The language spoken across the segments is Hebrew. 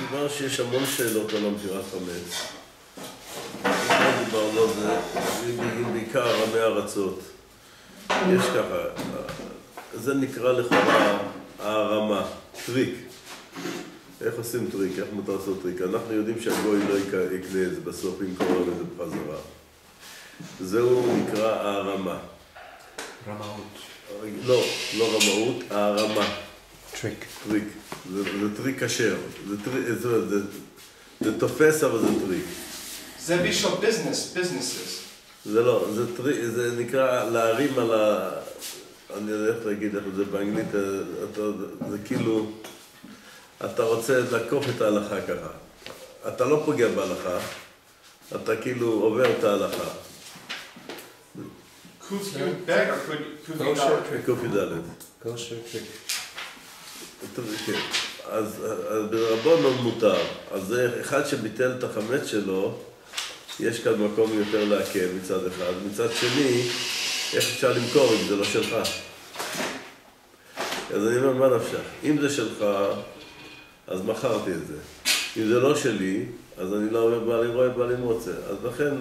כיוון שיש המון שאלות על המכירת חמץ. מה דיברנו על זה? בעיקר עמי ארצות. יש ככה, זה נקרא לכאורה הרמה, טריק. איך עושים טריק? איך מותר לעשות טריק? אנחנו יודעים שהגוי לא יקנה את זה בסוף, ימכור לזה בחזרה. זהו נקרא הרמה. רמאות. לא, לא רמאות, הרמה. טריק. טריק. זה טריק כשר. זה תופס אבל זה טריק. זה בשביל businesses. זה לא, זה נקרא להרים על ה... אני יודע איך להגיד לך את זה באנגלית, זה כאילו... אתה רוצה לעקוף את ההלכה ככה. אתה לא פוגע בהלכה, אתה כאילו עובר את ההלכה. קוף י"ב או קוף י"ד? כושר טריק. אז ברבנן מותר. אז זה אחד שביטל את החמץ שלו, יש כאן מקום יותר להקל מצד אחד. מצד שני, איך אפשר למכור אם זה לא שלך? אז אני אומר, מה נפשך? אם זה שלך, אז מכרתי את זה. אם זה לא שלי, אז אני לא אומר, בא לי רואה, בא לי מוצא. אז לכן,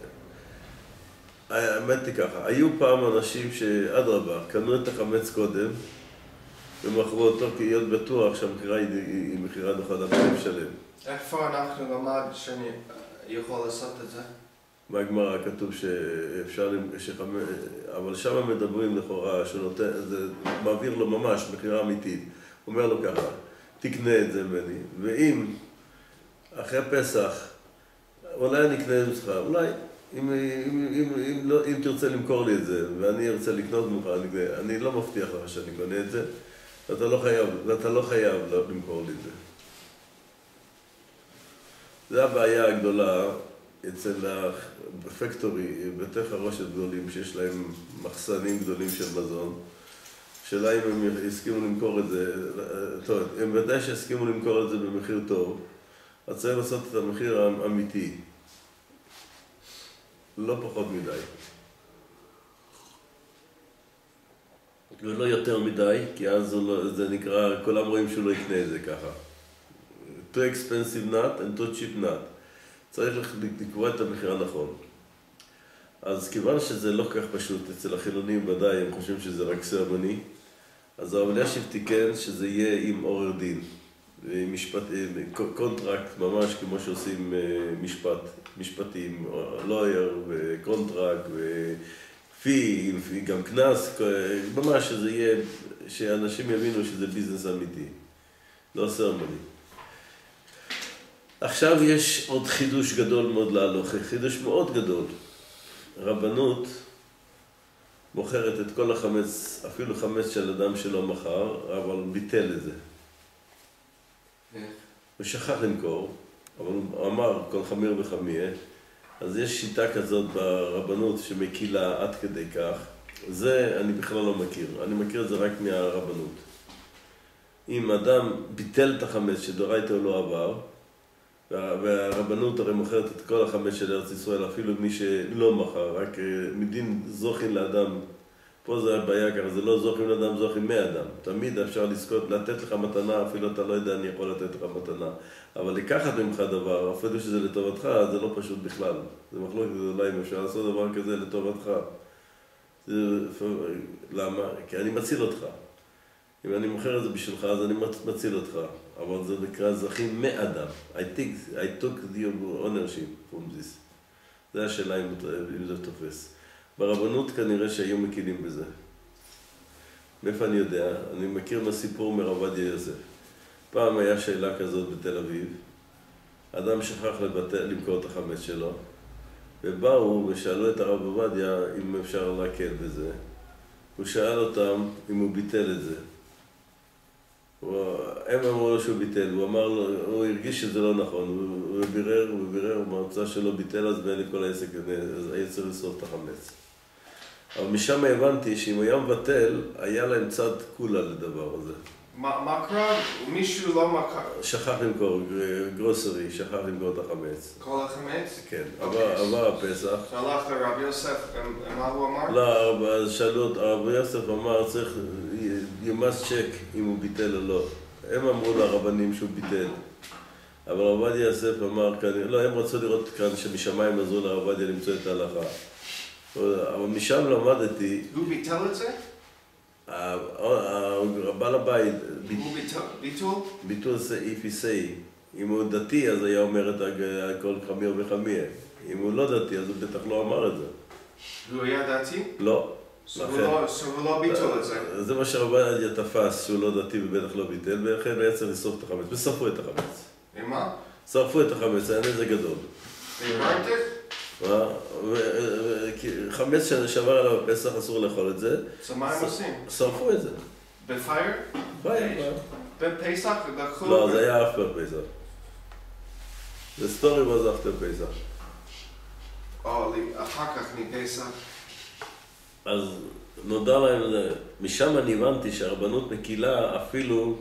האמת היא ככה, היו פעם אנשים שאדרבה, קנו את החמץ קודם, ומכרו אותו כי להיות בטוח שהמכירה היא מכירה נכונה בלב שלם. איפה אנחנו למד שאני יכול לעשות את זה? בגמרא כתוב שאפשר, אבל שם מדברים לכאורה, זה מעביר לו ממש מכירה אמיתית. הוא אומר לו ככה, תקנה את זה ממני, ואם אחרי פסח, אולי אני אקנה את זה, אולי אם תרצה למכור לי את זה, ואני ארצה לקנות ממך, אני לא מבטיח לך שאני קונה את זה, ואתה לא חייב למכור לי את זה. זה הבעיה הגדולה אצל הפקטורי, בתי חרושת גדולים שיש להם מחסנים גדולים של מזון. שאלה אם הם הסכימו למכור את זה, טוב, הם ודאי שהסכימו למכור את זה במחיר טוב, אז צריך לעשות את המחיר האמיתי. לא פחות מדי. ולא יותר מדי, כי אז זה נקרא, כולם רואים שהוא לא יקנה את זה ככה. too expensive not and too cheap not. צריך לקבוע את המחיר הנכון. אז כיוון שזה לא כך פשוט, אצל החילונים ודאי, הם חושבים שזה רק סרמני, אז הרב אלישיב תיקן שזה יהיה עם עורר דין, קונטרקט ממש כמו שעושים משפטים, לויר וקונטרקט ופי, גם כנס, ממש שזה יהיה, שאנשים יבינו שזה ביזנס אמיתי, לא סרמני. עכשיו יש עוד חידוש גדול מאוד להלוכה, חידוש מאוד גדול. רבנות מוכרת את כל החמץ, אפילו חמץ של אדם שלא מכר, אבל ביטל את זה. הוא שכח למכור, אבל הוא אמר כל חמיר וחמיה. אז יש שיטה כזאת ברבנות שמקילה עד כדי כך. זה אני בכלל לא מכיר, אני מכיר את זה רק מהרבנות. אם אדם ביטל את החמץ שדורייתא הוא לא עבר, והרבנות הרי מוכרת את כל החמץ של ארץ ישראל, אפילו מי שלא מכר, רק מדין זוכין לאדם. פה זה הבעיה ככה, זה לא זוכין לאדם, זוכין מאדם. תמיד אפשר לזכות, לתת לך מתנה, אפילו אתה לא יודע, אני יכול לתת לך מתנה. אבל לקחת ממך דבר, אפילו שזה לטובתך, זה לא פשוט בכלל. זה מחלוקת אולי אם אפשר לעשות דבר כזה לטובתך. למה? כי אני מציל אותך. אם אני מוכר את זה בשבילך, אז אני מציל אותך. אבל זה נקרא זכין מאדם. I took the ownership from this. זה השאלה אם זה תופס. ברבנות כנראה שהיו מקילים בזה. מאיפה אני יודע? אני מכיר מהסיפור מרב עובדיה יוסף. פעם היה שאלה כזאת בתל אביב. אדם שכח למכור את החמץ שלו. ובאו ושאלו את הרב עובדיה אם אפשר להקל בזה. הוא שאל אותם אם הוא ביטל את זה. הם אמרו לו שהוא ביטל, הוא הרגיש שזה לא נכון, הוא בירר, מההוצאה שלו ביטל, אז בין לכל העסק, אז היה צריך לשרוף את החמץ. אבל משם הבנתי שאם הוא היה מבטל, היה להם צד כולה לדבר הזה. מה קרה? מישהו לא מכר? שכח למכור, גרוסרי, שכח למכור את החמץ. כל החמץ? כן, עבר הפסח. שהלך לרב יוסף, מה הוא אמר? לא, אז שאלו אותו, הרב יוסף אמר, צריך, you must check אם הוא ביטל או לא. הם אמרו לרבנים שהוא ביטל. אבל הרב עובדיה יוסף אמר כאן, לא, הם רצו לראות כאן שמשמיים עזרו לרב עובדיה למצוא את ההלכה. אבל משם למדתי... הוא ביטל את זה? בעל הבית... הוא ביטול? ביטול זה איפיסאי. אם הוא דתי אז היה אומר את הכל חמיר וחמיר. אם הוא לא דתי אז הוא בטח לא אמר את זה. הוא היה דתי? לא. הוא לא ביטול את זה. זה מה שהרב עובדיה תפס שהוא לא דתי ובטח לא ביטל, ולכן היה צריך לשרוף את החמץ. ושרפו את החמץ. עם מה? שרפו את החמץ, היה נזק גדול. חמץ שעבר עליו בפסח אסור לאכול את זה. אז מה הם עושים? שרפו את זה. בפייר? פייר. בפסח? לא, זה היה אפter פסח. The story was after פסח. אחר כך מפסח. אז נודע להם, משם אני הבנתי שהרבנות מקילה אפילו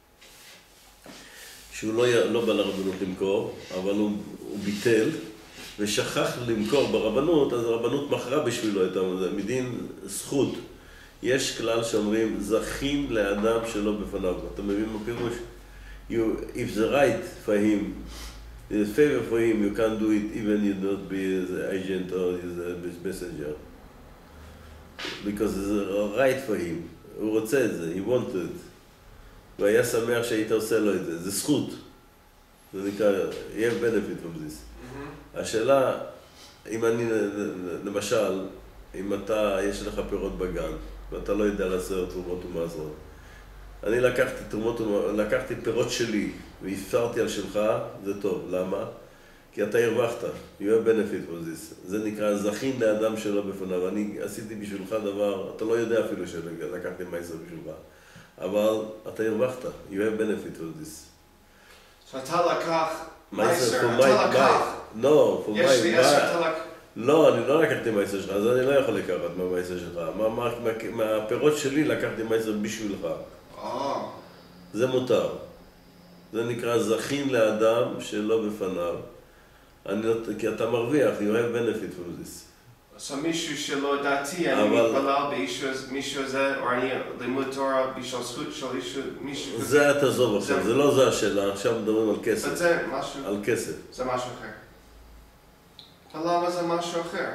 שהוא לא בא לרבנות למכור, אבל הוא ביטל ושכח למכור ברבנות, אז הרבנות מכרה בשבילו את זה, מדין זכות. יש כלל שאומרים, זכין לאדם שלא בפניו. אתה מבין מה פירוש? If the right for him, the favor for him, you can't do it even you not be the agent or the messenger. Because it's right for him. הוא רוצה את זה, he wanted it. הוא היה שמח שהיית עושה לו את זה, זה זכות. זה נקרא, you have benefit from this. השאלה, אם אני, למשל, אם יש לך פירות בגן, ואתה לא יודע לעשות תרומות ומעשרות. אני לקחתי פירות שלי, והפרתי על שלך, זה טוב. למה? כי אתה הרווחת. You have benefit from this. זה נקרא, זכין לאדם שלא בפניו. אני עשיתי בשבילך דבר, אתה לא יודע אפילו שלקחתי מייסר בשבילך. אבל אתה הרווחת. You have benefit from this. שאתה לקח מייסר, for אתה לקח. לא, for יש לי 10, אתה לקח. לא, אני לא לקחתי מייסר שלך, אז אני לא יכול לקחת מהמייסר שלך. מהפירות שלי לקחתי מייסר בשבילך. זה מותר. זה נקרא זכין לאדם שלא בפניו. כי אתה מרוויח, you have benefit from this. אז מישהו שלא דעתי, אני מתפלל מישהו הזה, או אני לימוד תורה בשביל זכות של מישהו כזה. זה תעזוב עכשיו, זה לא זה השאלה, עכשיו מדברים על כסף. זה משהו. על כסף. זה משהו אחר. למה זה משהו אחר?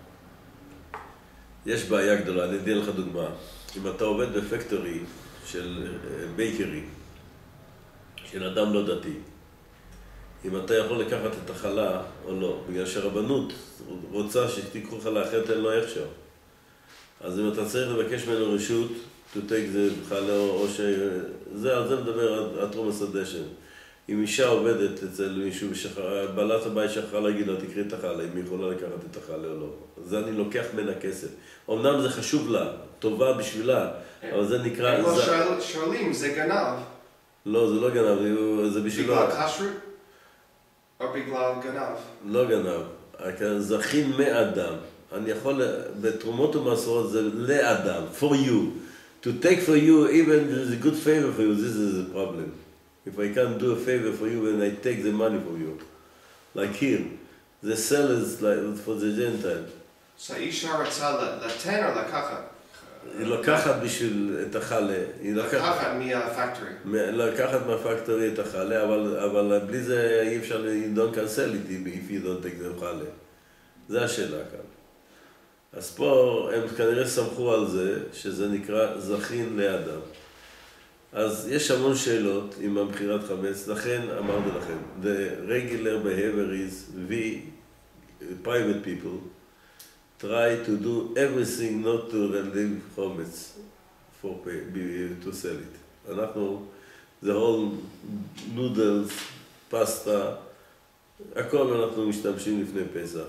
יש בעיה גדולה, אני אתן לך דוגמה. אם אתה עובד בפקטורי של בייקרי, של אדם לא דתי, אם אתה יכול לקחת את החלה או לא, בגלל שהרבנות רוצה שתיקחו חלה, אחרת אין לו הכשר. אז אם אתה צריך לבקש ממנו רשות, to take זה חלה או על זה מדבר התרומס הדשן. אם אישה עובדת אצל מישהו, בעלת הבית שכחה להגיד לו, תקריא את החלה, אם היא יכולה לקחת את החלה או לא. זה אני לוקח ממנה כסף. אמנם זה חשוב לה, טובה בשבילה, אבל זה נקרא... הם לא שואלים, זה גנב. לא, זה לא גנב, זה בשבילו... בגלל כשרות? או בגלל גנב? לא גנב, זכין מאדם. אני יכול, בתרומות ומעשרות זה לאדם, for you. To take for you, even if it's a good favor for you, this is a problem. If I can't do a favor for you, then I take the money from you. Like here, the sellers like for the Gentile. So אישה רוצה לתן או לקחת? היא לוקחת בשביל את החלה. לקחת מהפקטורי. לקחת מהפקטורי את החלה, אבל בלי זה אי אפשר, you don't cancel it if you don't take the חלה. זה השאלה כאן. אז פה הם כנראה סמכו על זה, שזה נקרא זכין לאדם. אז יש המון שאלות עם המחירת חמץ, לכן אמרתי לכם, the regular behavior is we, private people, try to do everything not to relieve חומץ to sell it. אנחנו, the whole noodles, פסטה, הכל אנחנו משתמשים לפני פסח.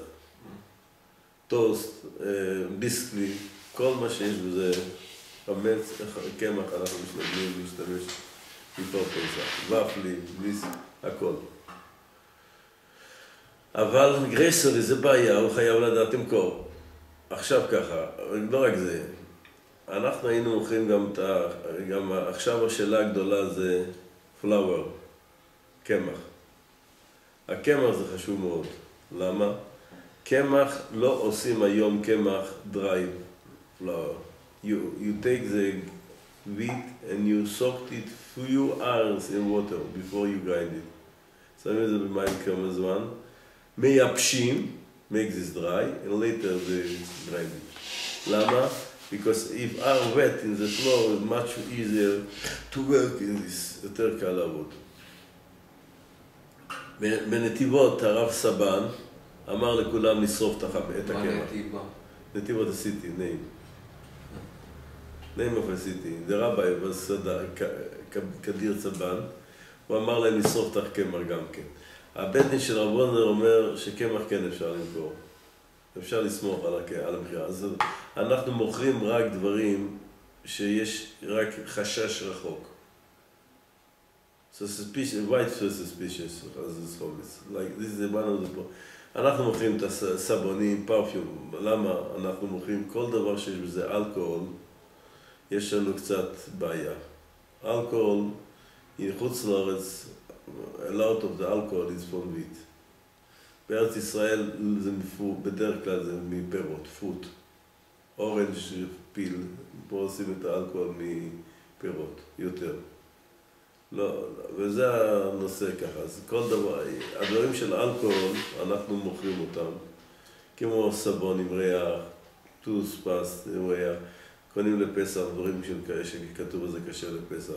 טוסט, ביסקלי, כל מה שיש בזה, חמץ, קמח, אנחנו משתדלים להשתמש לפני פסח. ופלי, ביסק, הכל. אבל גרייסרי זה בעיה, הוא חייב לדעת למכור. עכשיו ככה, לא רק זה, אנחנו היינו מוכרים גם עכשיו השאלה הגדולה זה פלאואר, קמח. הקמח זה חשוב מאוד. למה? קמח לא עושים היום קמח dry flour. You take the wheat and you soak it few hours in water before you grind it. שמים את זה במים כמה זמן, מייבשים, make this dry, and later they grind it. למה? Because if are wet in the floor, it's much easier to work in this, יותר קל לעבוד. בנתיבות הרב סבן אמר לכולם לשרוף את הקמח. מה נתיבות? נתיבות עשיתי, name of a city. The rabbi was קדיר סבן, הוא אמר להם לשרוף את הקמח גם כן. הבית דין של רב וונדר אומר שקמח כן אפשר למכור. אפשר לסמוך על המחירה. אז אנחנו מוכרים רק דברים שיש רק חשש רחוק. So suspicious, white suspicious, as it's called. Like this is one of the... אנחנו מוכרים את הסבונים, פרפיום. למה? אנחנו מוכרים כל דבר שיש בזה אלכוהול, יש לנו קצת בעיה. אלכוהול, חוץ לארץ, a lot of the alcohol is from wheat. בארץ ישראל זה בדרך כלל זה מפירות, פרוט. אורנג' פיל, פה עושים את האלכוהול מפירות, יותר. לא, וזה הנושא ככה. אז כל דבר, הדברים של אלכוהול, אנחנו מוכרים אותם. כמו סבון עם ריח, טוס, פסט עם ריח. קונים לפסח, דברים שכתוב בזה כשר לפסח.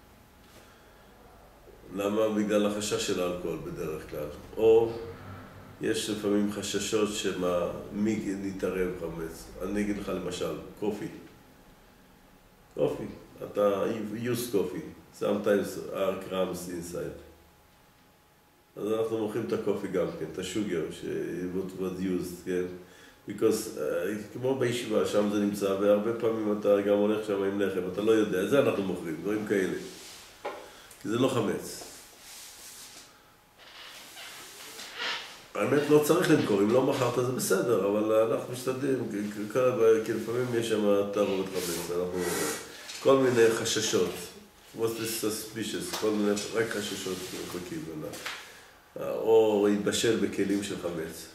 למה? בגלל החשש של האלכוהול בדרך כלל. או יש לפעמים חששות מי נתערב חמץ. אני אגיד לך למשל, קופי. קופי. אתה use coffee. Sometimes are crumbs inside. אז אנחנו מוכרים את הקופי גם כן, את השוגר, what used, כן? Because, כמו בישיבה, שם זה נמצא, והרבה פעמים אתה גם הולך שם עם לחם, אתה לא יודע, את זה אנחנו מוכרים, דברים כאלה. כי זה לא חמץ. האמת לא צריך למכור, אם לא מכרת זה בסדר, אבל אנחנו משתדלים, כי לפעמים יש שם תערובת חמץ, אנחנו... כל מיני חששות, what's this suspicious, כל מיני רק חששות רחוקים, או התבשל בכלים של חמץ.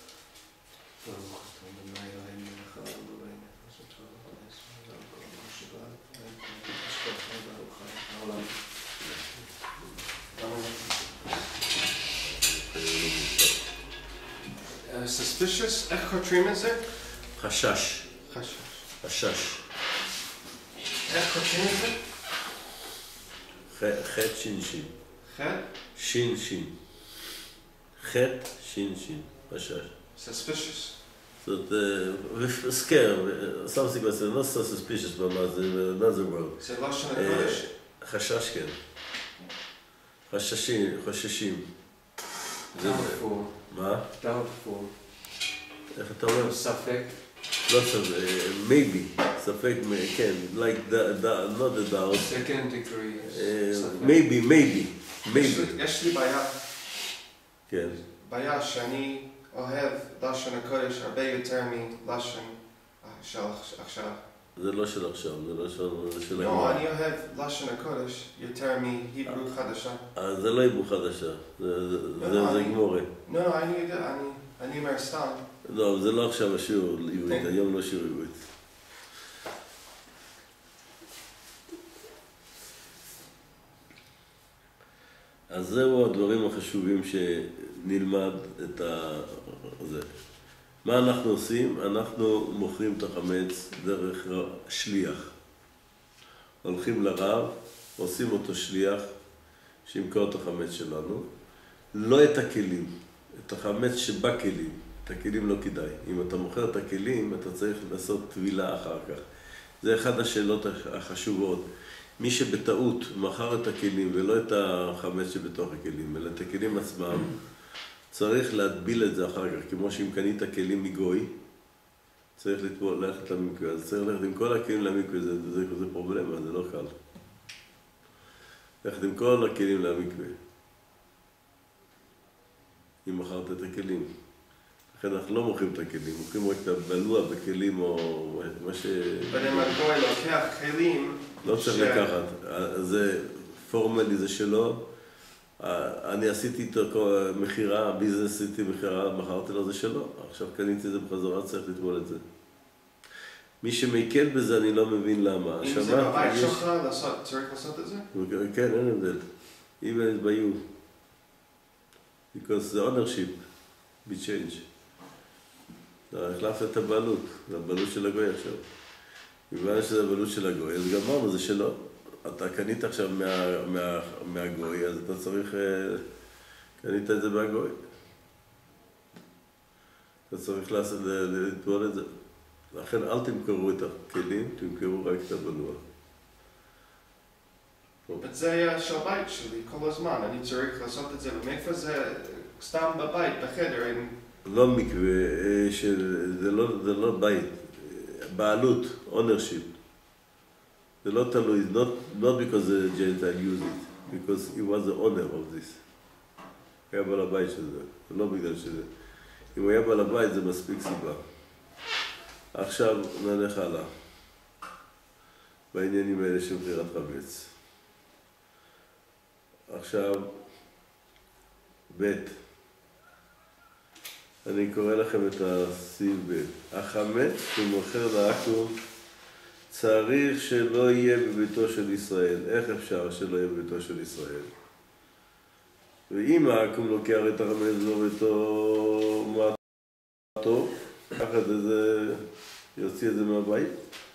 Suspicious? איך קוראים את זה? חשש. חשש. חשש. איך קוראים את זה? חטא שין שין. חטא? שין שין. חטא שין שין. חשש. Suspicious. זאת scare, something was not so suspicious, but another word. זה לא שונה קודש? חשש כן. חששים. doubtful. מה? doubtful. איך אתה אומר? ספק. לא ספק, maybe. ספק, כן, like not a doubt. second degree. maybe. יש לי בעיה. כן. בעיה שאני אוהב לשון הקודש הרבה יותר מלשון של עכשיו. זה לא של עכשיו, זה לא של... לא, אני אוהב לשון הקודש יותר מהיברו חדשה. זה לא היברו חדשה, זה גמורה. לא, אני יודע, אני אומר סתם. לא, זה לא עכשיו השיעור עברית, היום לא שיעור עברית. אז זהו הדברים החשובים שנלמד את זה. מה אנחנו עושים? אנחנו מוכרים את החמץ דרך שליח. הולכים לרב, עושים אותו שליח, שימכור את החמץ שלנו. לא את הכלים, את החמץ שבכלים. את הכלים לא כדאי. אם אתה מוכר את הכלים, אתה צריך לעשות טבילה אחר כך. זה אחד השאלות החשובות. מי שבטעות מכר את הכלים ולא את החמץ שבתוך הכלים, אלא את הכלים עצמם, צריך להטביל את זה אחר כך, כמו שאם קנית כלים מגוי, צריך ללכת למקווה, אז צריך ללכת עם כל הכלים למקווה, זה פרובלמה, זה לא קל. ללכת עם כל הכלים למקווה, אם מכרת את הכלים. לכן אנחנו לא מוכרים את הכלים, מוכרים רק את הבלוע בכלים או מה ש... אבל אם הגוי לוקח כלים... לא צריך לקחת, זה פורמלי, זה שלו. אני עשיתי איתו מחירה, ביזנס עשיתי מחירה, מכרתי לו, זה שלו. עכשיו קניתי את זה בחזרה, צריך לטבול את זה. מי שמקל בזה, אני לא מבין למה. אם זה בבית שלך, צריך לעשות את זה? כן, אין הבדל. Even it's by you. because the ownership be changed. החלפת את הבעלות, זה הבעלות של הגוי עכשיו. בגלל שזה הבעלות של הגוי, אז גמרנו, זה שלו. אתה קנית עכשיו מהגוי, אז אתה צריך, קנית את זה מהגוי. אתה צריך לטבול את זה. לכן אל תמכרו את הכלים, תמכרו רק את הבלוע. זה היה של הבית שלי כל הזמן, אני צריך לעשות את זה, ומאיפה זה סתם בבית, בחדר. לא מקווה, זה לא בית, בעלות, ownership. זה לא תלוי, not because the Gentile used it, because he was the owner of this. היה בעל הבית של זה, זה לא בגלל שזה. אם הוא היה בעל הבית זה מספיק סיבה. עכשיו נלך הלאה, בעניינים האלה של בחירת חמץ. עכשיו, ב' אני קורא לכם את הסעיף ב'. החמץ שמוכר לעכו"ם צריך שלא יהיה בביתו של ישראל. איך אפשר שלא יהיה בביתו של ישראל? ואם העכו"ם לוקח את החמץ בביתו, מה טוב? ככה זה יוציא את זה מהבית?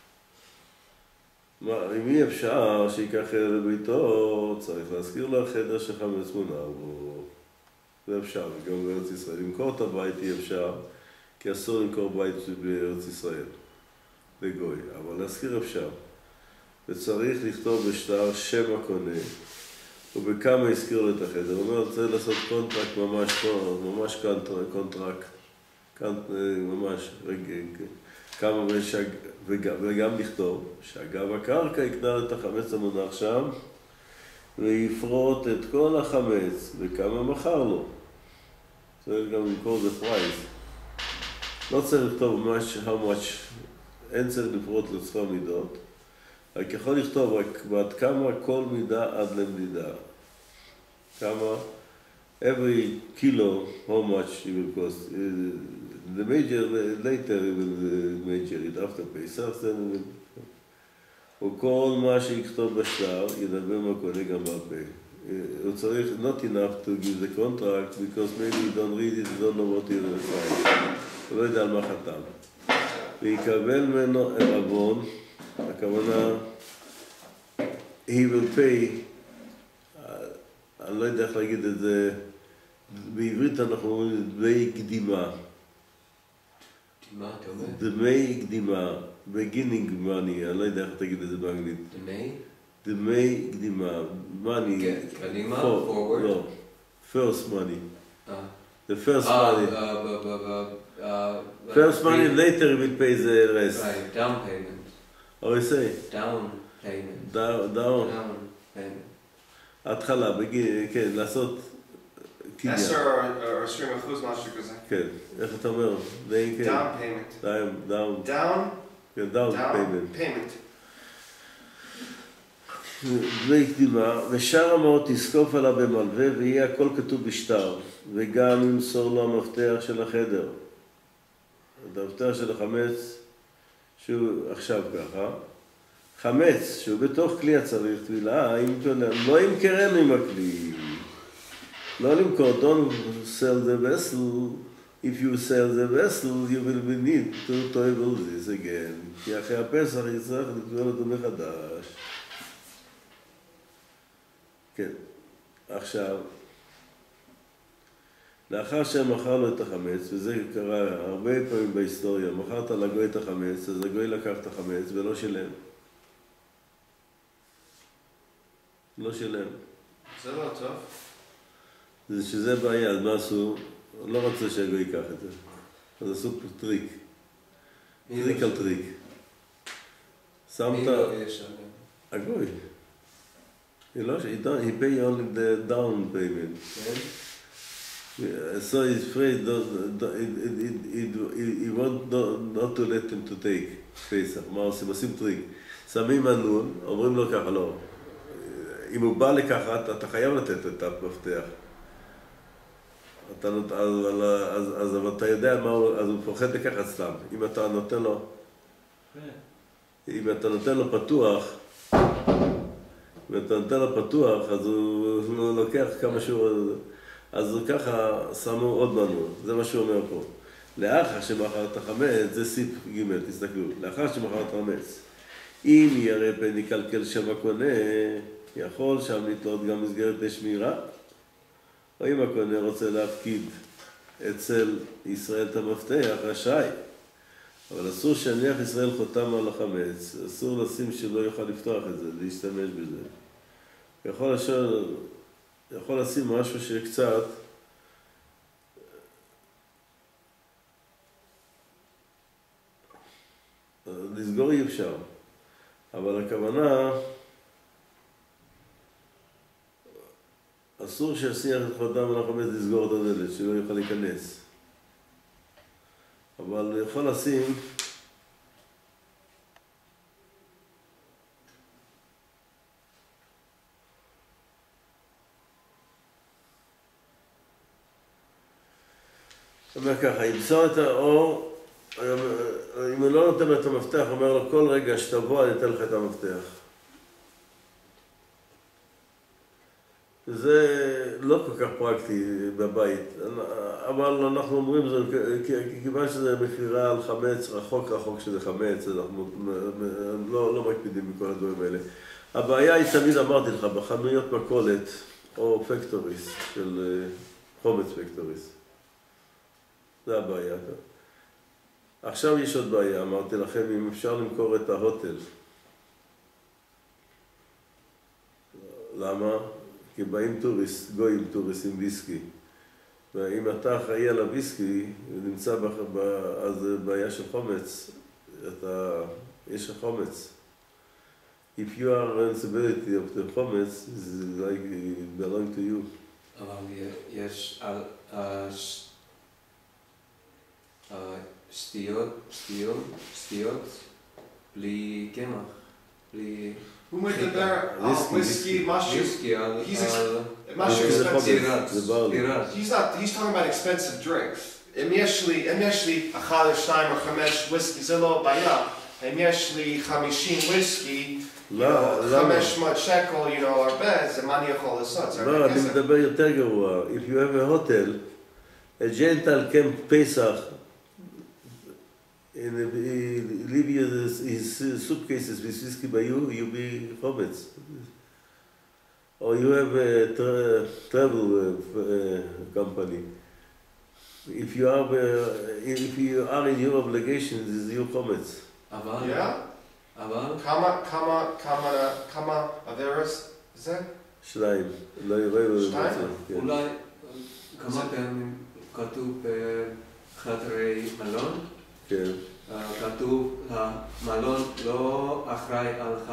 אם אי אפשר שיקח לביתו, צריך להזכיר לו חדר שחמץ מונח בו. זה אפשר, גם בארץ ישראל. למכור את הבית אי אפשר, כי אסור למכור בית בארץ ישראל, לגוי. אבל להזכיר אפשר. וצריך לכתוב בשטר שם הקונה, ובכמה הזכיר לו את החדר. הוא אומר, צריך לעשות קונטרקט ממש קונטרקט, ממש, כמה וגם לכתוב שאגב הקרקע יקנה את החמץ המונח שם ויפרוט את כל החמץ וכמה מכר לו. צריך גם למכור the price. לא צריך לכתוב how much, אין צריך לפרוט לצחר מידות, רק יכול לכתוב רק בעד כמה כל מידה עד למדידה. כמה, every kilo, how much it will cost. The major later will major it after Pesach, then הוא כל מה שיכתוב בשטר ידבר מהקונה גם בפה. הוא צריך not enough to give the contract because maybe you don't read it, you don't know what you're saying. הוא לא יודע על מה חתם. ויקבל ממנו ערבון, הכוונה he will pay, אני לא יודע איך להגיד את זה, בעברית אנחנו אומרים דמי קדימה. דמי קדימה, beginning money, אני לא יודע איך תגיד את זה באנגלית. דמי קדימה, money. קדימה, forward? לא, first money. The first money. First money, later we will pay the rest. Right, down payment. How you say? Down payment. Down. payment. התחלה, כן, לעשות קניין. 10 או 20% משהו כזה. כן, איך אתה אומר? Down payment. Down. כן, down payment. דמי קדימה, ושאר המעות תזקוף עליו במלווה, ויהיה הכל כתוב בשטר, וגם ימסור לו המפתח של החדר. את המפתח של החמץ, שהוא עכשיו ככה, חמץ, שהוא בתוך כלי הצריך טבילה, לא ימכרם עם הכלי. לא למכור, don't sell the vessel. If you sell the vessel, you will need to toivel this again. כי אחרי הפסח יצטרך לטביל אותו מחדש. כן, עכשיו, לאחר שמכר לו את החמץ, וזה קרה הרבה פעמים בהיסטוריה, מכרת לגוי את החמץ, אז הגוי לקח את החמץ ולא שילם. לא שילם. זה לא טוב. זה שזה בעיה, אז מה עשו? לא רוצה שהגוי ייקח את זה. אז עשו טריק. טריק על טריק. שמת... מי לא יש? הגוי. He pay only the down payment. So he's afraid he want not to let him to take פסח. מה עושים? עושים טריק. שמים מנעול, אומרים לו ככה, לא. אם הוא בא לקחת, אתה חייב לתת את המפתח. אז אתה יודע מה הוא, אז הוא פוחד לקחת סתם. אם אתה נותן לו פתוח, אז הוא לוקח כמה שהוא... אז ככה שמו עוד מנוע, זה מה שהוא אומר פה. לאחר שמכרת חמץ, זה סיפ ג', תסתכלו, לאחר שמכרת חמץ, אם יראה פן יקלקל שם הקונה, יכול שם לתלות גם מסגרת לשמירה, או אם הקונה רוצה להפקיד אצל ישראל את המפתח, רשאי. אבל אסור שניח ישראל חותם על החמץ, אסור לשים שלא יוכל לפתוח את זה, להשתמש בזה. יכול לשים משהו שקצת, לסגור אי אפשר, אבל הכוונה, אסור שישיח את חותם על החמץ לסגור את הדלת, שלא יוכל להיכנס. אבל יכול לשים אומר ככה, ימסור את האור, אם הוא לא נותן לו את המפתח, אומר לו כל רגע שתבוא אני אתן לך את המפתח. זה לא כל כך פרקטי בבית, אבל אנחנו אומרים כיוון שזה מכירה על חמץ, רחוק שזה חמץ, אנחנו לא מקפידים בכל הדברים האלה. הבעיה היא תמיד אמרתי לך, בחנויות מכולת או פקטוריס של חומץ פקטוריס. זה הבעיה. עכשיו יש עוד בעיה, אמרתי לכם, אם אפשר למכור את ההוטל. למה? כי באים גויים טוריסט עם ויסקי. ואם אתה אחראי על הוויסקי, ונמצא אז בעיה של חומץ, יש חומץ. If you are responsibility of the חומץ, it's like it belongs to you. אבל יש סטיות בלי קמח, בלי... הוא מדבר על וויסקי, משהו, he's talking about expensive drinks. אם יש לי 1 או 2 או 5 וויסקי, זה לא בעיה. אם יש לי 50 וויסקי, 500 שקל, הרבה, זה מה אני יכול לעשות? לא, אני מדבר יותר גרוע. If you have a hotel, a gentle camp Pesach, and leave you his suitcases with whiskey by you be chomets. Or you have a travel company. If you are in your obligations, is your chomets. אבל? כמה עבירות זה? 2. לא יראו. 2? אולי כמה פעמים כתוב בחדרי מלון? כן. כתוב, המלון לא אחראי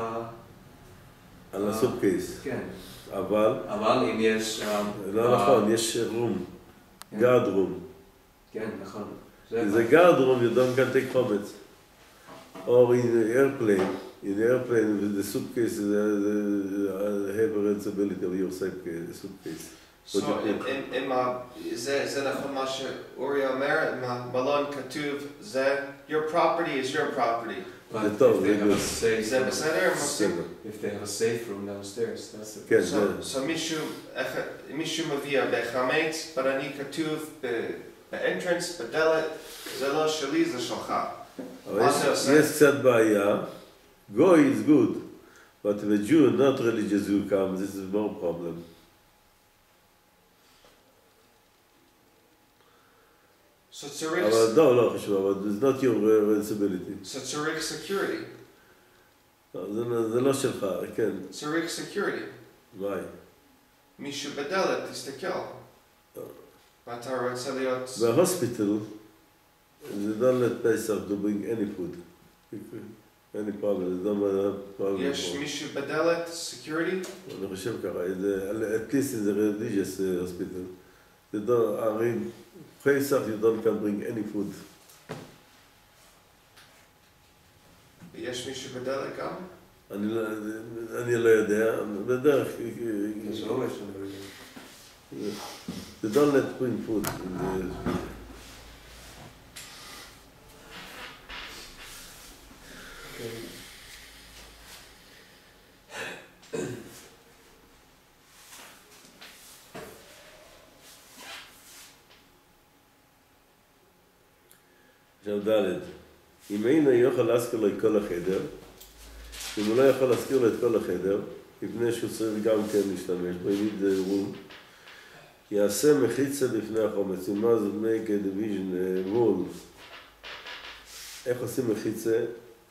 על הסופקייס. כן. אבל אם יש... לא נכון, יש רום. גארד רום. כן, נכון. זה גארד רום, you don't can take חומץ. Or in the airplane. In the airplane, with the suitcase, have a responsibility of your suitcase. זה נכון מה שאורי אומר, אם המלון כתוב, your property is your property. זה טוב, זה גוד. זה בסדר? If they have a safe room downstairs, that's it. כן, so מישהו מביא הרבה חמץ, אבל אני כתוב באנטרנס, בדלת, זה לא שלי, זה שלך. יש קצת בעיה. Goy is good, but if a Jew, not religious Jew comes, this is more problem. אבל לא חשוב, אבל it's not your responsibility. So צריך security. זה לא שלך, כן. צריך security. ביי. מישהו בדלת, תסתכל. ואתה רוצה להיות... בהוספיטל, they don't let Pesach to bring any food. Any problem, they don't have problem. יש מישהו בדלת, security? אני חושב ככה, at least in the religious hospital. They don't, Pesach, you don't bring any food. יש מישהו בדלת גם? אני לא יודע, בדרך... There's always somebody. They don't let bring food in the... עכשיו ד' אם אינו יכול להזכיר לו את כל החדר, אם הוא לא יכול להזכיר לו את כל החדר, לפני שהוא צריך גם כן להשתמש בו, need room, יעשה מחיצה בפני החומץ. You must make a division, a rule. איך עושים מחיצה?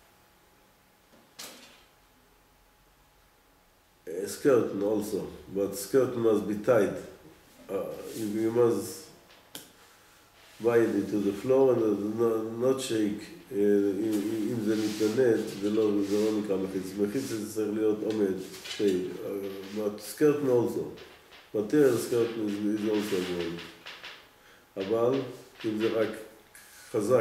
A skeleton also, but skeleton must be tight. You must bind it to the floor and not shake. אם זה מתנדנד, זה לא נקרא מחיצה. מחיצה זה צריך להיות עומד. But skeleton also. material skeleton is also good. אבל אם זה רק חזק,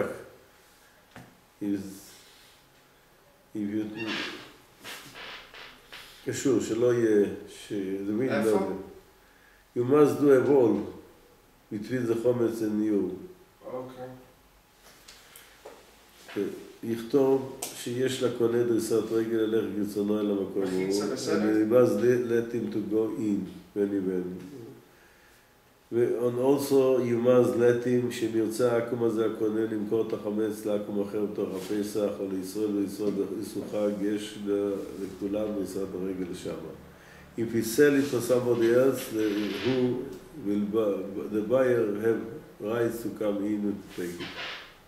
קשור, שלא יהיה, איפה? You must do a wall between the חומץ and you. אוקיי. יכתוב שיש לקונה דריסת רגל ללך ברצונו אל המקום. מחיצה בסדר? And you must let him to go in when he went. And also you must let him, שנרצה העקום הזה הקונה למכור את החמץ לעקום אחר בתוך הפסח או לישראל וישראל יסוחג, יש לכולם דריסת הרגל שם. If he sell it to somebody else, the buyer have rights to come in and take it.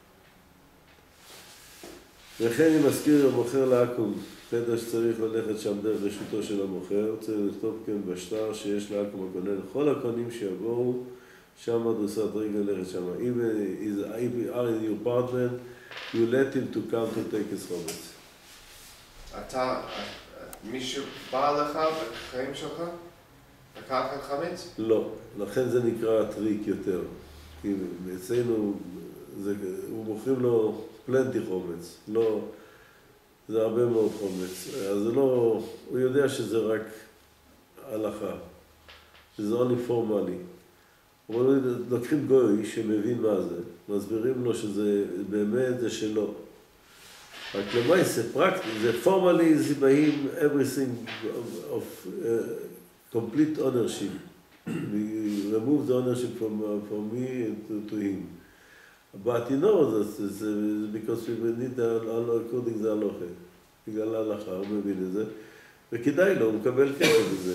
וכן אם מזכיר המוכר לעקום, חדר שצריך ללכת שם דרך רשותו של המוכר, צריך לכתוב כן בשטר שיש לעקום הקונה לכל הקונים שיבואו, שם דריסת רגל ללכת שם. If you are in your apartment, you let him to come to take his חומץ. אתה, מישהו בא לך בחיים שלך? לקחת חמץ? לא, לכן זה נקרא טריק יותר. כי אצלנו, הוא מוכרים לו פלנטי חומץ, לא, זה הרבה מאוד חומץ. אז זה לא, הוא יודע שזה רק הלכה, שזה only formally. אבל לוקחים גוי שמבין מה זה, מסבירים לו שזה באמת זה שלו. רק למעשה פרקטי, זה formally זה באים everything of complete ownership. We remove the ownership from me to him. But you know that is because we need according to the halacha. בגלל ההלכה, הוא מבין את זה. וכדאי לו, הוא מקבל כסף בזה.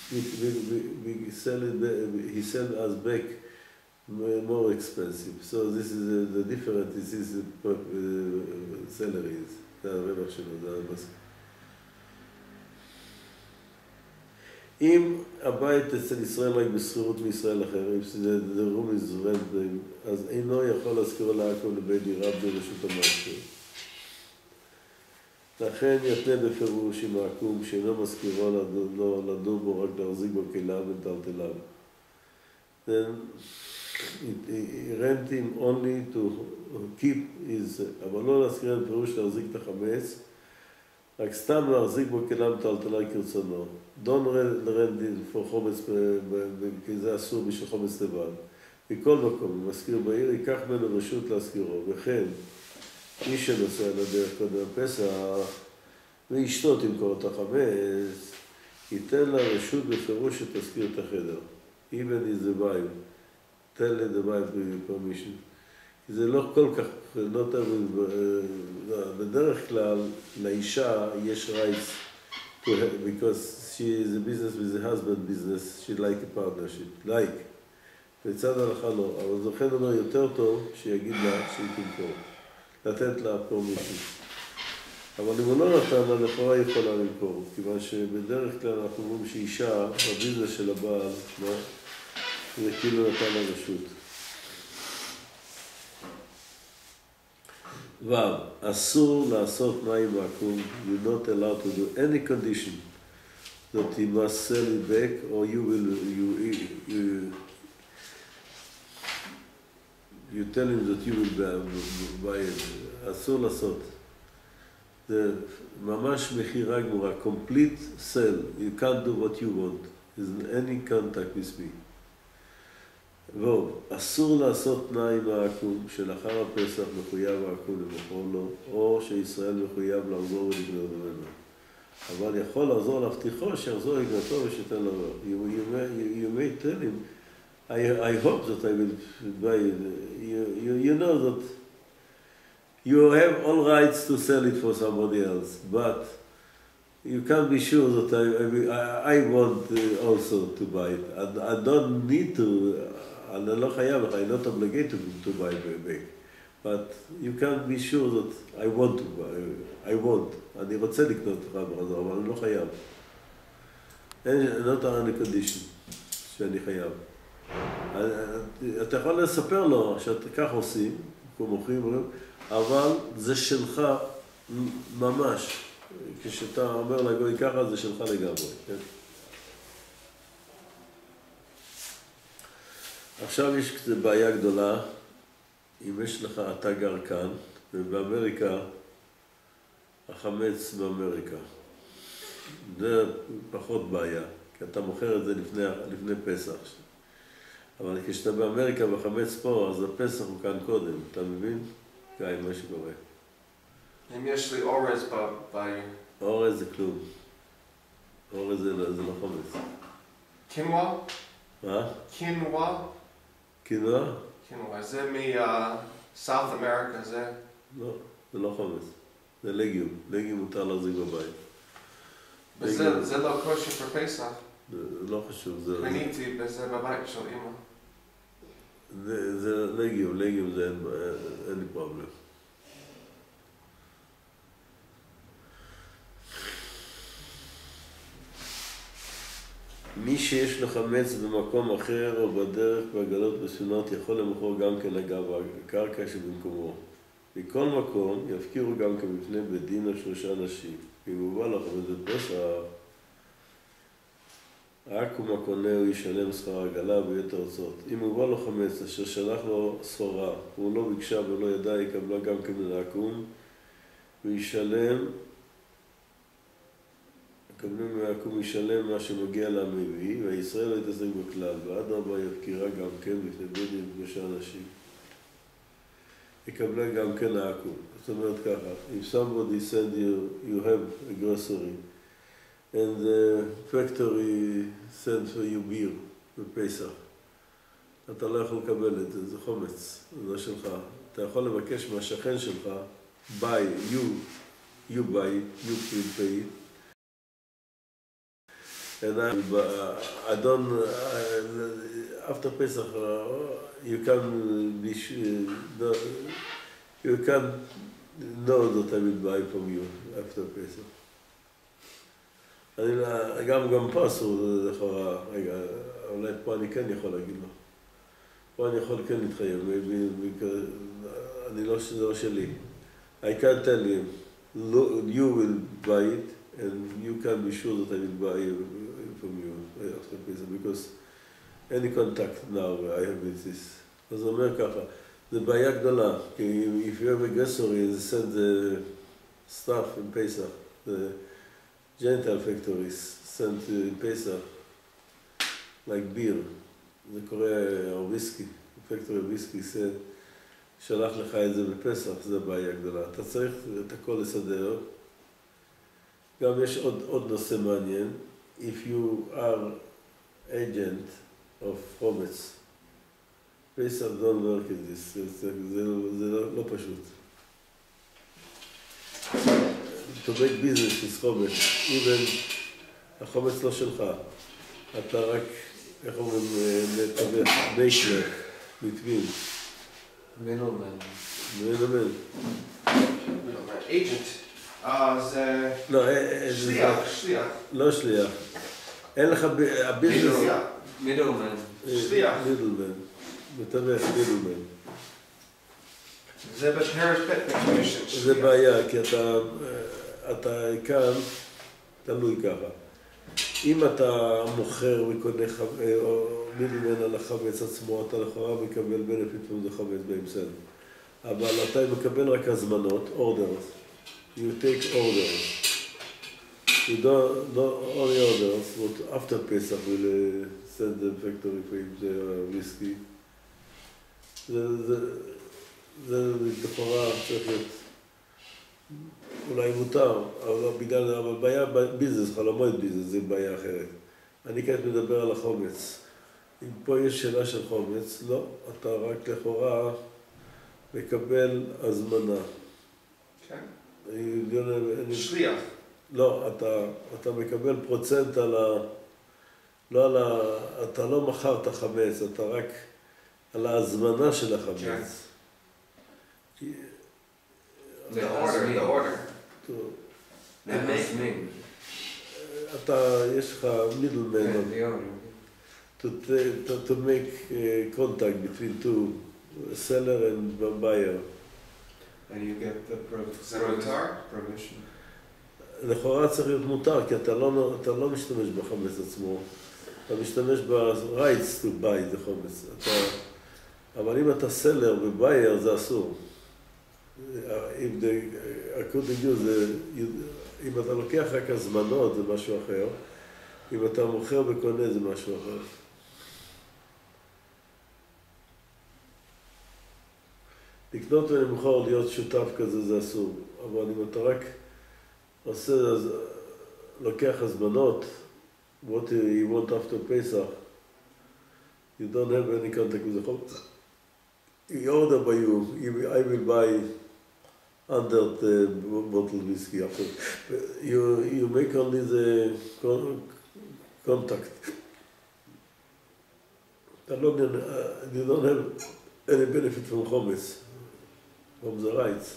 He sell us back more expensive. So this is the difference, this is the salaries. זה הרווח שלו, זה הבסק. אם הבית אצל ישראל רק בסחירות מישראל אחר, אם זה רום מזרנטים, אז אינו יכול להזכירו לעקום לבית דירה ברשות המעשר. לכן יתנה בפירוש עם העקום שאינו מזכירו לדון בו, רק להחזיק בו כליו וטלטליו. Then rent him only to keep his, אבל לא להזכיר בפירוש להחזיק את החמץ, רק סתם להחזיק בו כליו וטלטליו כרצונו. Don't rent it for חומץ, כי זה אסור בשביל חומץ לבד. מכל מקום, מזכיר בעיר, ייקח ממנו רשות להזכירו, וכן מי שנוסע לדרך קודם הפסח, ואשתו תמכור את החמץ, ייתן לה רשות בפירוש שתזכיר את החדר. Even is the wife, tell the wife permission. כי זה לא כל כך, בדרך כלל לאישה יש rights to have, because she is a business with a husband business, she like a partnership, like. בצד ההלכה לא, אבל זוכן אומר יותר טוב שיגיד לה שהיא תמכור. לתת לה פרמישן. אבל אם הוא לא נתן לה, לכאורה יכולה למכור, כיוון שבדרך כלל אנחנו אומרים שאישה, בביזנס של הבעל, זה כאילו נתן לה רשות. אסור לעשות מים ועקום, you're not allowed to do any condition that he must sell it back, or you tell him that you will buy it. אסור לעשות. זה ממש מחירה גמורה, complete sell. You can't do what you want. There's any contact with me. אסור לעשות תנאי עם העקום, שלאחר הפסח מחויב העקום למכור לו, או שישראל מחויב לחזור ולקנות ממנו. אבל יכול לעזור להבטיחו שיחזור לקנותו ושתן לו. You may tell him, I hope that I will buy it. You know that you have all rights to sell it for somebody else, but you can't be sure that I want also to buy it. I don't need to, אני לא חייב, I'm not obligated to buy it back. But you can't be sure that I want to buy, I want. אני רוצה לקנות לך בחזרה, אבל אני לא חייב. not on a condition שאני חייב. אתה יכול לספר לו שכך עושים, מוכרים, אבל זה שלך ממש. כשאתה אומר לגוי ככה, זה שלך לגמרי. כן? עכשיו יש בעיה גדולה, אם יש לך, אתה גר כאן, ובאמריקה, החמץ באמריקה. זה פחות בעיה, כי אתה מוכר את זה לפני פסח. אבל כשאתה באמריקה בחמץ פה, אז הפסח הוא כאן קודם, אתה מבין? גיא, מה שקורה. אם יש לי אורז בעיר. אורז זה כלום. אורז זה לא חמץ. קינווה? מה? קינווה? קינווה? קינווה, זה מסאות' אמריקה, זה? לא, זה לא חמץ. זה לגיום. לגיום מותר להחזיק בבית. זה לא כושר פסח. זה לא חשוב. קניתי בזה בבית של אמא. זה לגיום, לגיום זה אין לי פרובלם. מי שיש לו חמץ במקום אחר או בדרך בעגלות ושונות יכול למכור גם כן אגב הקרקע שבמקומו. מכל מקום יפקירו גם כן בפני בית דין על 3 אנשים. אם הוא בא לחמץ בפסח, רק אם הקונה הוא ישלם שכר עגלה ויתר הוצאות. אם הוא בא לו חמץ אשר שלח לו סחורה, והוא לא ביקשה ולא ידע, יקבלה גם כן מן העקום, וישלם, מקבלים מהעקום ישלם מה שמגיע למביא, והישראל לא יתעסק בכלל, ואדרבה יפקירה גם כן בפני בית דין 3 אנשים. יקבלה גם כן העקום. זאת אומרת ככה, if somebody send you have a grocery, and the factory sends for you beer בפסח. אתה לא יכול לקבל את זה, זה חומץ, זה לא שלך. אתה יכול לבקש מהשכן שלך, buy, you buy, you will pay. And I don't, after Pesach, you can be, you can know that I will buy from you after Pesach. גם פה אסור לכאורה, רגע, אולי פה אני כן יכול להגיד לו. פה אני יכול כן להתחייב, זה לא שלי. I can't tell him, you will buy it, and you can be sure that I will buy from you after Pesach, because any contact now I have with this. אז הוא אומר ככה, זה בעיה גדולה, כי if you have a grocery, they send the stuff in Pesach, the genital factories sent in Pesach, like beer, זה קורה וויסקי, factory וויסקי, שלח לך את זה בפסח, זה בעיה גדולה. אתה צריך את הכל לסדר. גם יש עוד נושא מעניין, if you are agent of חומץ, פסח don't work in this, זה לא פשוט. To make business is חומץ, even החומץ לא שלך, אתה רק, איך אומרים, לתווך, בייקר, between. middleman. middleman. agent. זה... לא, שליח. לא שליח. אין לך, הביזנס... middleman. שליח. מידלמן. מתווך, מידלמן. זה בפרש בית בקומישן. זה בעיה, כי אתה כאן, תלוי ככה. אם אתה מוכר וקונה מידלמן על החמץ עצמו, אתה לכאורה מקבל בנפיט וזה חמץ באמצע. אבל אתה מקבל רק הזמנות, orders. You take orders. You don't only orders, but after Pesach we'll send the factory for him the whiskey. זה לכאורה צריך להיות אולי מותר, אבל בעיה ביזנס, חלומות ביזנס, זה בעיה אחרת. אני כעת מדבר על החומץ. אם פה יש שאלה של חומץ, לא, אתה רק לכאורה מקבל הזמנה. כן. שליח. לא, אתה מקבל פרוצנט על ה... לא על ה... אתה לא מכרת חמץ, אתה רק על ההזמנה של החמץ. The order. להזמין. אתה, יש לך middleman. To make contact between two, seller and buyer. And you get the permission. לכאורה צריך להיות מותר, כי אתה לא משתמש בחמץ עצמו, אתה משתמש ב-rights to buy the חומץ. אבל אם אתה סלר ובייר זה אסור. אם אתה לוקח רק הזמנות זה משהו אחר, אם אתה מוכר וקונה זה משהו אחר. לקנות ולמכור, להיות שותף כזה זה אסור, אבל אם אתה רק עושה, לוקח הזמנות, what you want after Pesach, you don't have any contact with the חומץ. He order by you, I will buy 100 bottle whiskey after. You make only the contact. You don't have any benefit from חומץ, from the rights.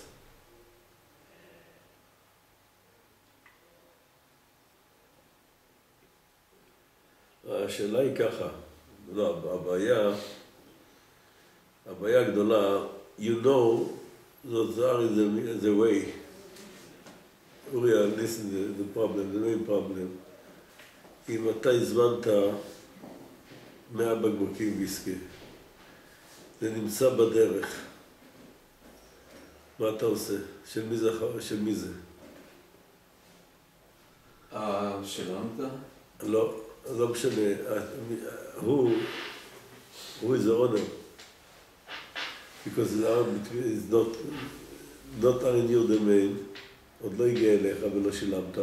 השאלה היא ככה, לא, הבעיה הגדולה, you know that there is the way. אוריה, listen to the problem, the main problem. אם אתה הזמנת 100 בקבוקים ויסקי, זה נמצא בדרך. מה אתה עושה? של מי זה? שילמת? לא. לא משנה, הוא is the owner, because it's not in your domain, עוד לא הגיע אליך ולא שילמת,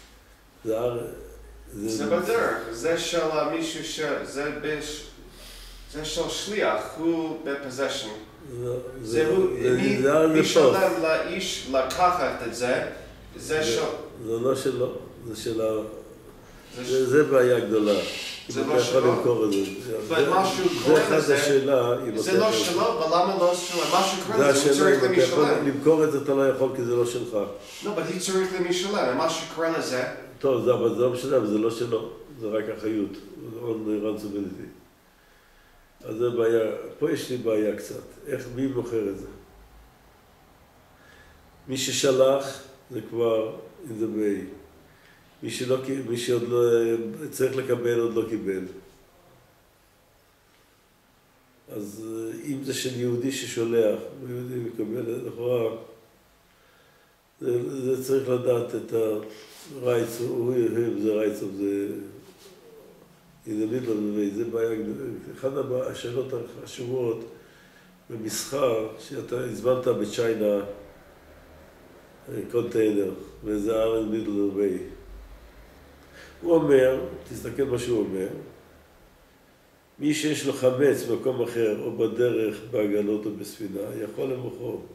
זה בדרך, זה של מישהו, זה של שליח, הוא בפוזיישן. מי שלם לאיש לקחת את זה, זה של... זה לא שלו, זה של ה... זה בעיה גדולה. זה לא שלו? זה אחד השאלה. זה לא שלו, ולמה לא שלו? משהו קורה לזה, הוא צריך למי שלם. למכור את זה אתה לא יכול כי זה לא שלך. לא, אבל הוא צריך למי שלם, משהו קורה לזה. טוב, אבל זה לא משנה, אבל זה לא שלו. זה רק אחריות. זה responsibility. אז זה בעיה, פה יש לי בעיה קצת. מי מוכר את זה? מי ששלח זה כבר in the way. מי שעוד לא צריך לקבל, עוד לא קיבל. אז אם זה של יהודי ששולח, ויהודי מקבל לכאורה, זה צריך לדעת את ה-rights, the rights of the... זה בעיה גדולה. אחת השאלות החשובות במסחר, שאתה הזמנת בצ'יינה קונטיינר, וזה ארן מידל ווי. הוא אומר, תסתכל מה שהוא אומר, מי שיש לו חמץ במקום אחר, או בדרך, בעגלות או בספינה, יכול למכור.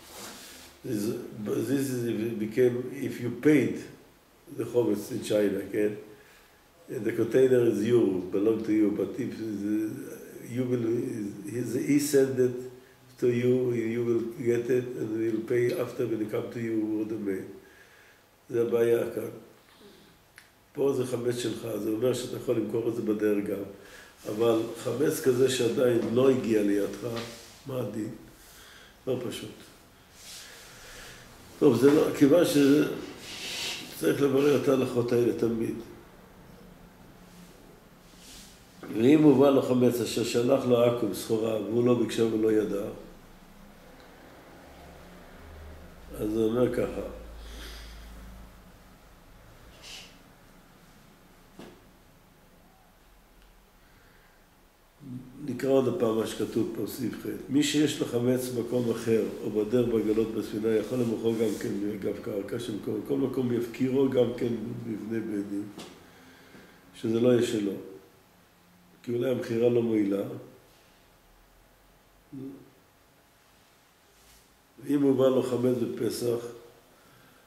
This became, if you paid the חומץ in China, כן? The container is you, belong to you, but if you will, he send it to you, you will get it, and he will pay after when it come to you or the mail. זה הבעיה כאן. פה זה חמץ שלך, זה אומר שאתה יכול למכור את זה בדרך גם. אבל חמץ כזה שעדיין לא הגיע לידך, מה הדין? לא פשוט. טוב, זה לא, כיוון שצריך לברר את ההלכות האלה תמיד. ואם הוא בא לו חמץ אשר שלח לו עכו"ם סחורה והוא לא ביקשה ולא ידע, אז הוא אומר ככה, נקרא עוד הפעם מה שכתוב פה, סעיף ח'. מי שיש לו חמץ במקום אחר או בדרך בעגלות בספינה יכול למכור גם כן מאגף קרקע שמקום. כל מקום יפקירו גם כן מבנה בית דין, שזה לא יהיה שלו. כי אולי המחירה לא מועילה. אם הוא בא לו חמץ בפסח,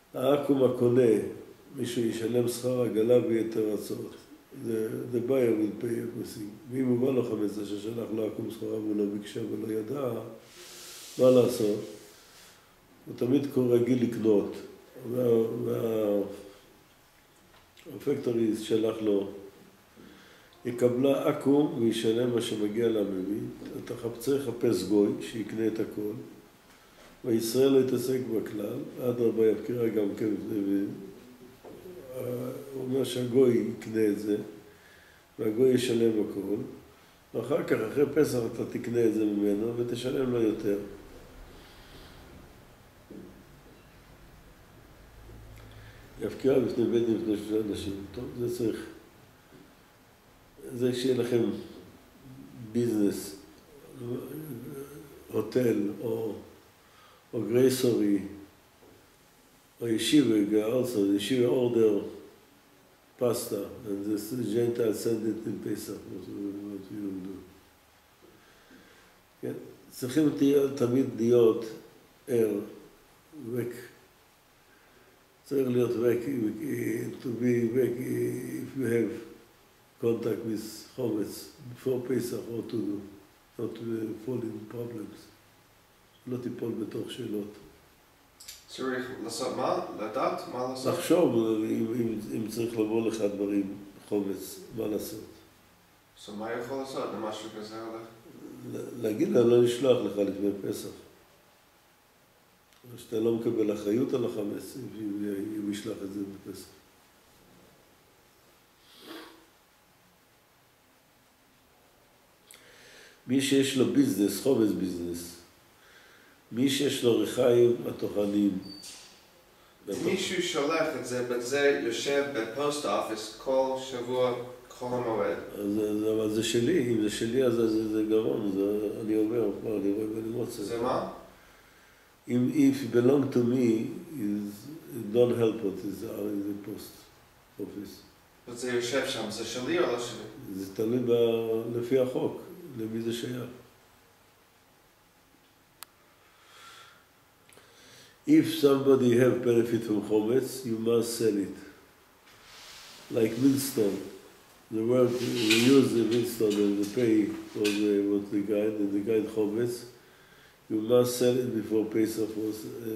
העכו"ם הקונה, מישהו ישלם שכר עגלה ויתר הצעות. The buyer will pay everything. ואם הוא בא לו 15 ששלח לו עכו"ם סחורה והוא לא ביקשה ולא ידע, מה לעשות? הוא תמיד רגיל לקנות. והפקטורי שלח לו, יקבלה עכו"ם וישלם מה שמגיע למביא. אתה צריך לחפש גוי שיקנה את הכל. וישראל לא יתעסק בכלל, אדרבה יפקירה גם כן. הוא אומר שהגוי יקנה את זה, והגוי ישלם הכל, ואחר כך, אחרי פסח, אתה תקנה את זה ממנו ותשלם לו יותר. יפקירה בפני בית דין בפני 3 אנשים. טוב, זה צריך. זה שיהיה לכם ביזנס, הוטל או גרייסורי, or yeshiva also, the yeshiva order pasta, and the Gentile send it in Pesach, what you will do. כן? צריכים תמיד להיות ער, weg. צריך להיות weg, to be weg if you have contact with חומץ before Pesach, what to do, not to fall in problems. לא תיפול בתוך שאלות. צריך לעשות מה? לדעת? מה לעשות? לחשוב אם צריך לבוא לך דברים, חומץ, מה לעשות. אז מה יכול לעשות? משהו כזה הולך? להגיד לה, לא לשלוח לך לפני פסח. שאתה לא מקבל אחריות על החמץ, אם ישלח את זה בפסח. מי שיש לו ביזנס, חומץ ביזנס, מי שיש לו ריחיים הטוחנים. מישהו שולח את זה, בזה יושב בפוסט אופיס כל שבוע, כל המועד. אבל זה שלי, אם זה שלי אז זה גרון, אני אומר, אני רואה בלימוצה. זה מה? If it belong to me, don't help what is in the post office. וזה יושב שם, זה שלי או לא שלי? זה תלוי לפי החוק, למי זה שייך. If somebody have benefit from chometz, you must sell it. Like millstone. The word, we use the millstone and the pay for the guide, and the guide chometz. You must sell it before Pesach was...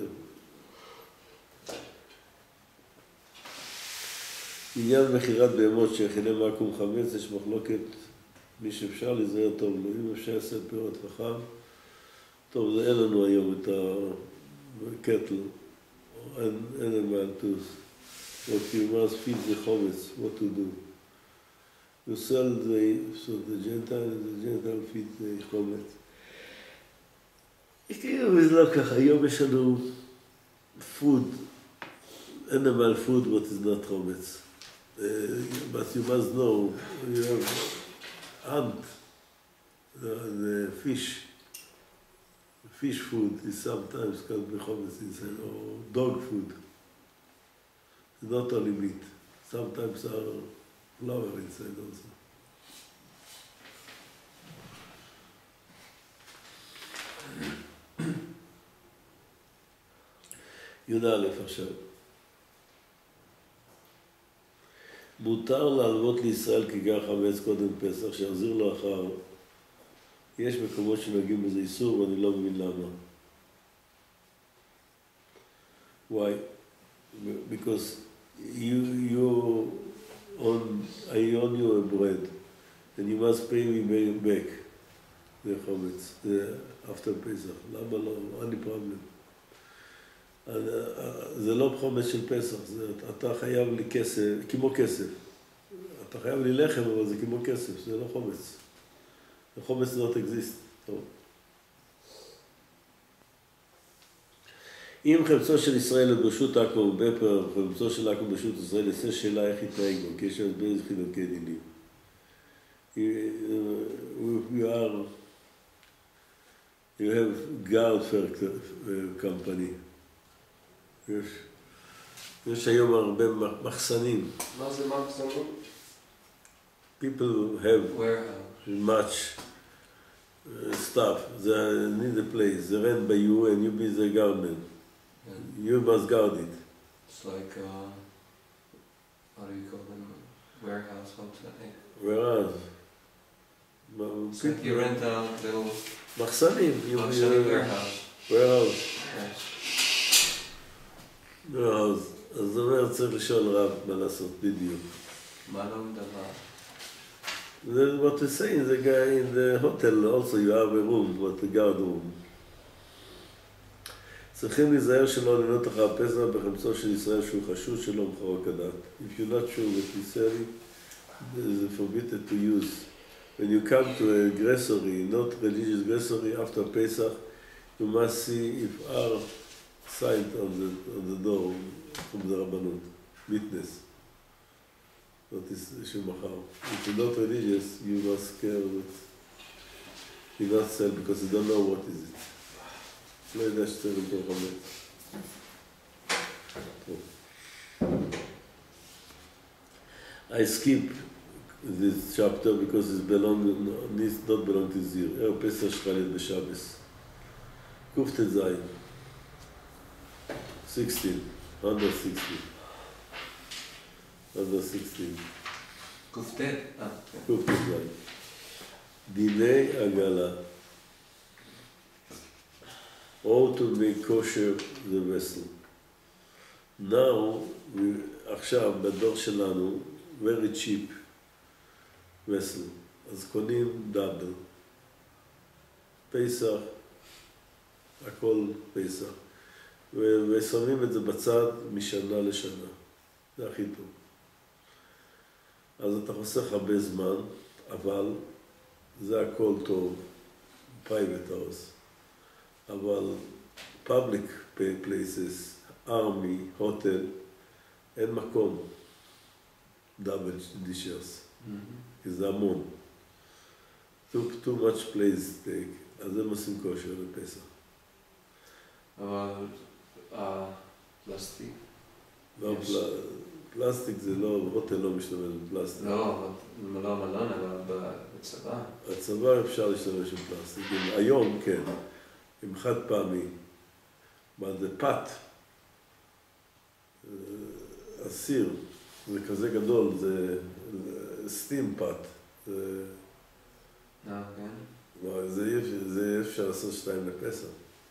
עניין מכירת בהמות שהכינה מעכו"ם חמץ, יש מחלוקת מי שאפשר להיזהר טוב לו. אם אפשר לעשות פירות חכם, טוב, זה אין לנו היום את kettle, animal to what you must feed the chometz, what to do. You sell the Gentile feed the chometz. כאילו זה לא ככה, היום יש לנו food, animal food, what is not chometz. But you must know, you have ant, the fish food is sometimes called chometz inside, or dog food. It's not only meat. Sometimes are flour inside also. י"א עכשיו. מותר להלוות לישראל כגר חמץ קודם פסח, שיחזיר לו אחר. יש מקומות שנוגעים בזה איסור, ואני לא מבין למה. Why? Because I own you a bread, and you must pay me back the חמץ, after פסח. למה לא? אין לי problem. זה לא חומץ של פסח, אתה חייב לי כסף, כמו כסף. אתה חייב לי לחם, אבל זה כמו כסף, זה לא חומץ. החומץ not exist. טוב. אם חמצו של ישראל ברשות עכו"ם בפר, חמצו של עכו"ם ברשות ישראל, יעשה שאלה איך יתנהג בו, כי יש הרבה חילוקי דינים. You have guard company. יש היום הרבה מחסנים. מה זה מחסנים? People have much stuff. They need a place. They rent by you and you be the government. You must guard it. It's like, how do you call them? Warehouse, what's that name? Whereas, It's like you rent out little מחסנים, warehouse. warehouse. Yes. warehouse. אז זאת אומרת, צריך לשאול רב מה לעשות בדיוק. מה לא מדבר? What to say in the hotel also you have a room, what the guard room. צריכים להיזהר שלא לבנות אחר הפסח בחמצו של ישראל שהוא חשוד שלא מחרו כדת. If you're not sure what you say, it's forbidden to use. When you come to a grocery, not religious grocery, after Pesach, you must see if are signed on the door from the Rabbanut. Witness. What is Shemachar. If you're not religious, you must care that you not sell because you don't know what is it. לא יודע שצריך לקרוא חמץ. I skip this chapter because it needs not belong to Zir. ערב פסח שחלת בשבס. קט"ז 16, under 16. under 16. קט"ז. קט"ז. דיני עגלה. Or to make kosher the vessel. Now, עכשיו, בדור שלנו, very cheap vessel. אז קונים דאבל. פסח, הכל פסח. ושמים את זה בצד משנה לשנה. זה הכי טוב. אז אתה חוסך הרבה זמן, אבל זה הכל טוב. private house. אבל public places, army, hotel, אין מקום double dishes. כי זה המון. too much place take, אז הם עושים כושר לפסח. אבל פלסטיק? לא, פלסטיק זה לא, הוטל לא משתמש בפלסטיק. לא מלון, אבל בצבא. בצבא אפשר להשתמש בפלסטיק. היום כן. עם חד פעמי, זה פת, הסיר, זה כזה גדול, זה סטים פת. כן. זה אפשר לעשות 2 לפסח.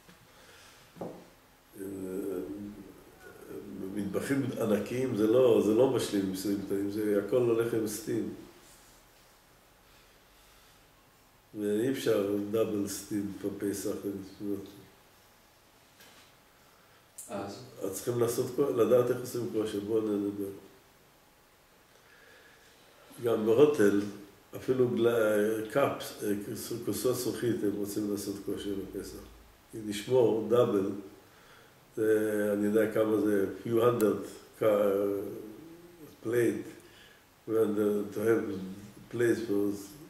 מטבחים ענקיים זה לא משלים עם סטים קטנים, זה הכל הולך עם סטים. ואי אפשר דאבל סטים בפסח. אז צריכים לדעת איך עושים כושר, בואו נדבר. גם בהוטל, אפילו קאפס, כוסות זכוכית, הם רוצים לעשות כושר בפסח. אם נשמור דאבל, אני יודע כמה זה, few hundred plate, and to have place for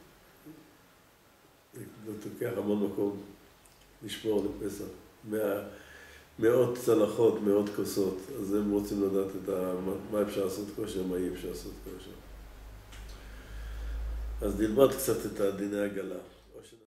זה תוקח המון מקום לשמור לפסח. מאות צלחות, מאות כוסות, אז הם רוצים לדעת מה אפשר לעשות כושר, מה אי אפשר לעשות כושר. אז נלמד קצת את דיני עגלה.